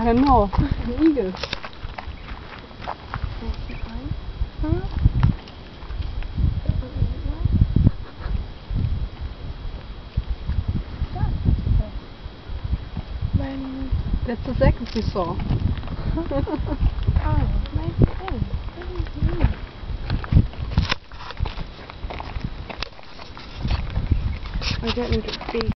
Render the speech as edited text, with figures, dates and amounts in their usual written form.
know. An eagle. That's the second we saw. I don't know if it's big.